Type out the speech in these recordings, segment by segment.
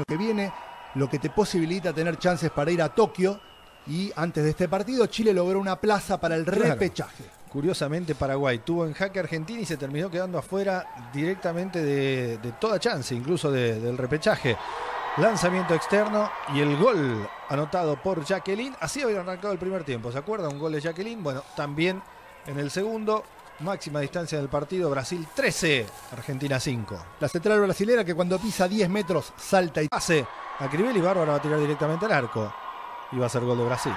que viene, lo que te posibilita tener chances para ir a Tokio. Y antes de este partido, Chile logró una plaza para el repechaje. Curiosamente, Paraguay tuvo en jaque a Argentina y se terminó quedando afuera directamente de toda chance, incluso del repechaje. Lanzamiento externo y el gol anotado por Jacqueline. Así había arrancado el primer tiempo, ¿se acuerdan? Un gol de Jacqueline. Bueno, también en el segundo, máxima distancia del partido, Brasil 13, Argentina 5. La central brasilera que cuando pisa 10 metros salta y pase a Cribel y Bárbara va a tirar directamente al arco. Y va a ser gol de Brasil.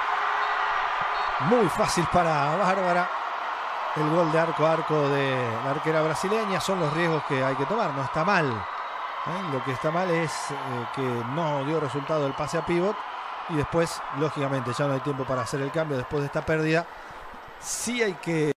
Muy fácil para Bárbara. El gol de arco a arco de la arquera brasileña. Son los riesgos que hay que tomar. No está mal. Lo que está mal es que no dio resultado el pase a pívot. Y después, lógicamente, ya no hay tiempo para hacer el cambio después de esta pérdida. Sí hay que...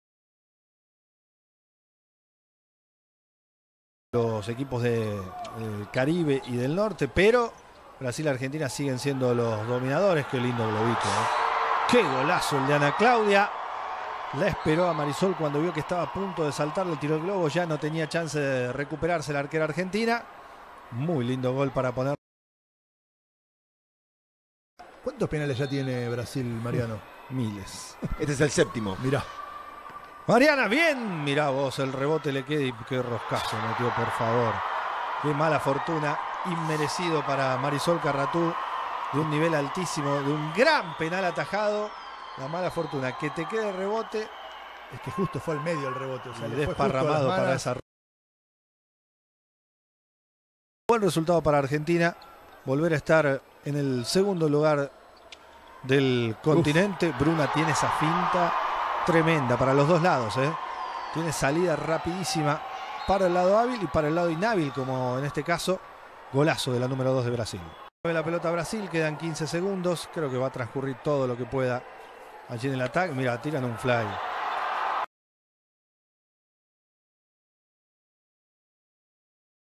los equipos del Caribe y del norte, pero Brasil y Argentina siguen siendo los dominadores. Qué lindo globito, Qué golazo el de Ana Claudia. La esperó a Marisol cuando vio que estaba a punto de saltar, le tiró el globo, ya no tenía chance de recuperarse la arquera argentina. Muy lindo gol para poner. ¿Cuántos penales ya tiene Brasil, Mariano? Miles. Este es el séptimo. Mirá. Mariana, bien. Mirá vos, el rebote le queda y qué roscazo metió, por favor. Qué mala fortuna, inmerecido para Marisol Carratú, de un nivel altísimo, de un gran penal atajado. La mala fortuna, que te quede rebote. Es que justo fue al medio el rebote. O sea, y desparramado para esa. Buen resultado para Argentina. Volver a estar en el segundo lugar del continente. Bruna tiene esa finta tremenda para los dos lados. Tiene salida rapidísima para el lado hábil y para el lado inhábil, como en este caso. Golazo de la número 2 de Brasil. La pelota a Brasil, quedan 15 segundos. Creo que va a transcurrir todo lo que pueda allí en el ataque. Mira, tiran un fly.